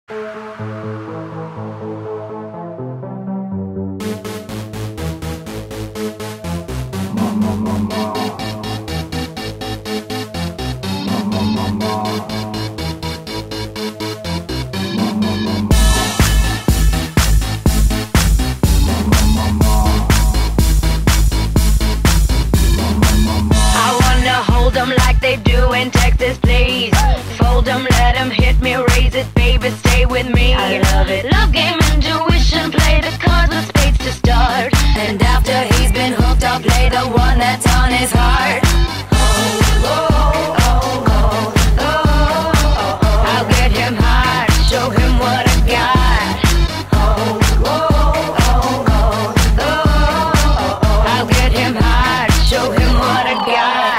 Like they do in Texas, please. Fold them, let them hit me, raise it, baby, stay with me. I love it. Love game, intuition, play the cards with spades to start. And after he's been hooked, I'll play the one that's on his heart. I'll get him hard, show him what I got. I'll get him hard, show him what I got.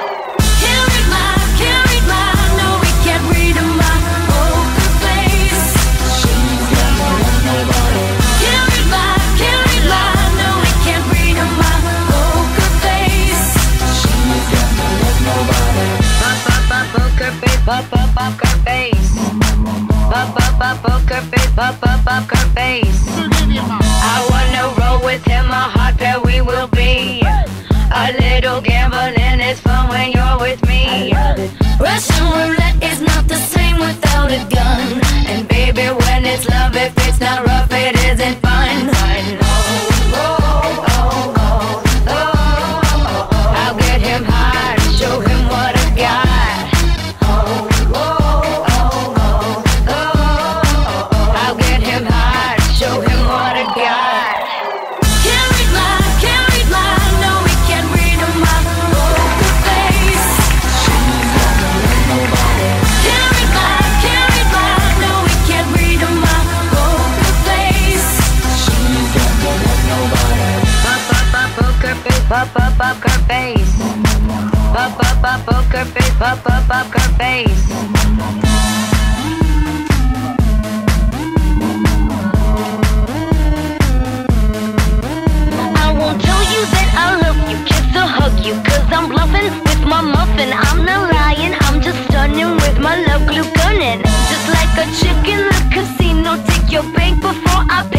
Poker face, poker face, poker face. I wanna roll with him, a hot pair we will be. A little gambling is fun when you're with me. Russian roulette is not the same without a gun. And baby, when it's love, if it's not rough, it isn't fun. I'll get him hard, show him what I got. Poker face, poker face, poker face. I won't tell you that I love you, kiss or hug you, 'cause I'm bluffing with my muffin. I'm not lying, I'm just stunning with my love glue gunning. Just like a chick in the casino, take your bank before I